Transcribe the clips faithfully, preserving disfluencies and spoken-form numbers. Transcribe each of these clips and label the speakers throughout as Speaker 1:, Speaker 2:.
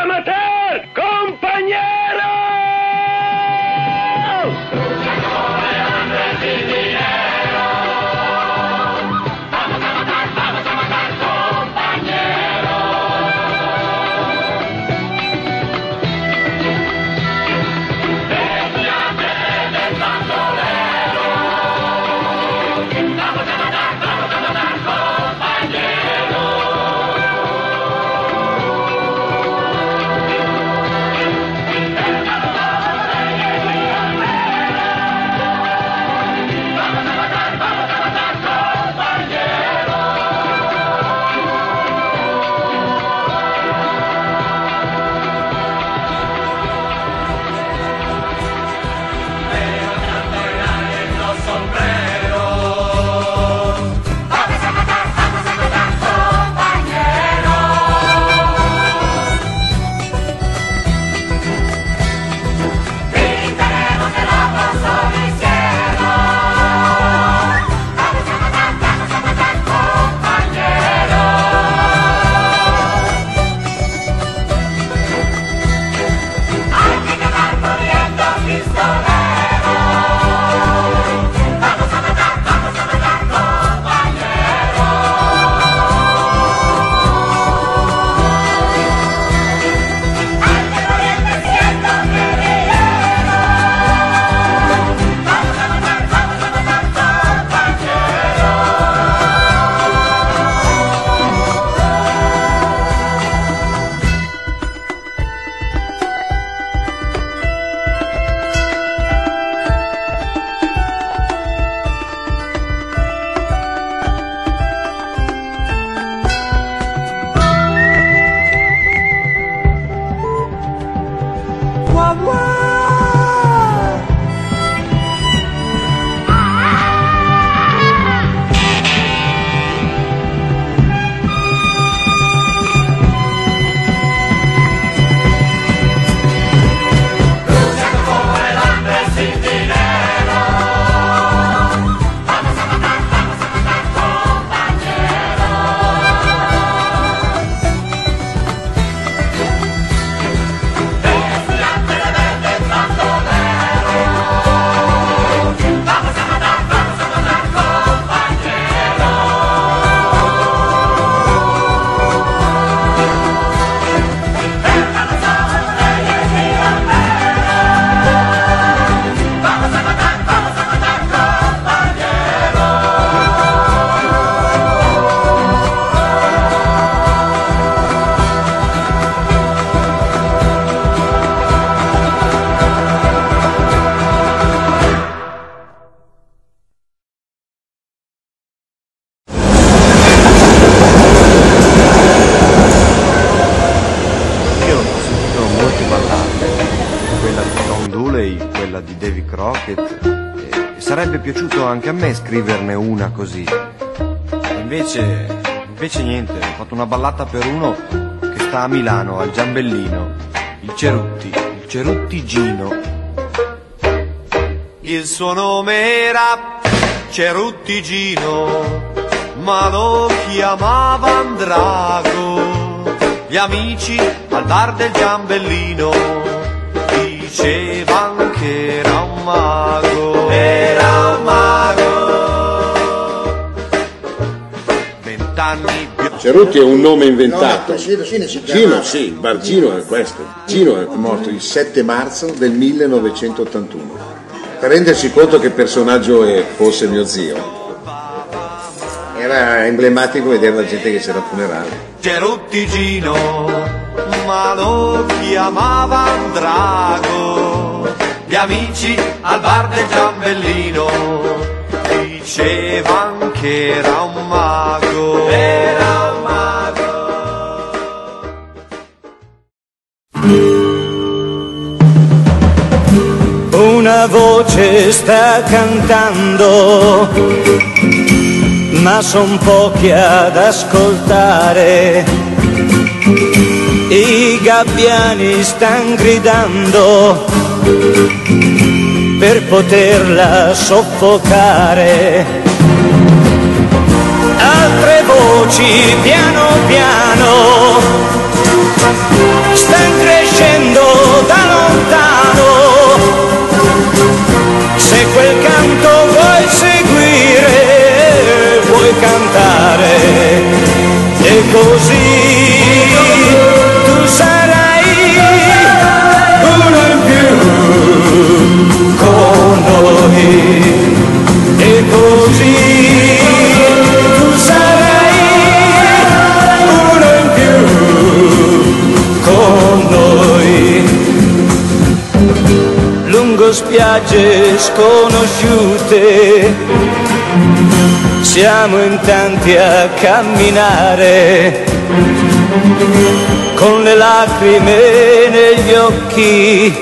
Speaker 1: amateur, compagnero!
Speaker 2: quella di Davy Crockett, e sarebbe piaciuto anche a me scriverne una così. Invece, invece niente, ho fatto una ballata per uno che sta a Milano, al Giambellino, il Cerutti, il Cerutti Gino. Il suo nome era Cerutti Gino, ma lo chiamavano Drago. Gli amici al bar del Giambellino dicevano che era un mago, era un mago. Vent'anni più.
Speaker 3: Cerutti è un nome inventato.
Speaker 4: No, Gino, Gino,
Speaker 3: Gino, sì, il bar Gino è questo. Gino è morto il sette marzo del millenovecentottantuno. Per renderci conto che personaggio è, fosse mio zio, era emblematico vedere la gente che c'era al funerale.
Speaker 2: Cerutti Gino, ma lo chiamavano Drago. Gli amici al bar del Giambellino dicevano che era un mago, era un mago.
Speaker 5: Una voce sta cantando, ma son pochi ad ascoltare. I gabbiani stan gridando per poterla soffocare. Altre voci piano piano stan spiagge sconosciute, siamo in tanti a camminare, con le lacrime negli occhi,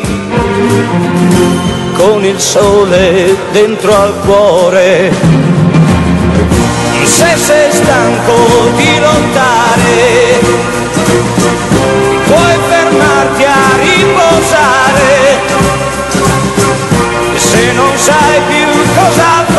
Speaker 5: con il sole dentro al cuore. Se sei stanco di lottare, puoi fermarti a riposare, se non sai più cosa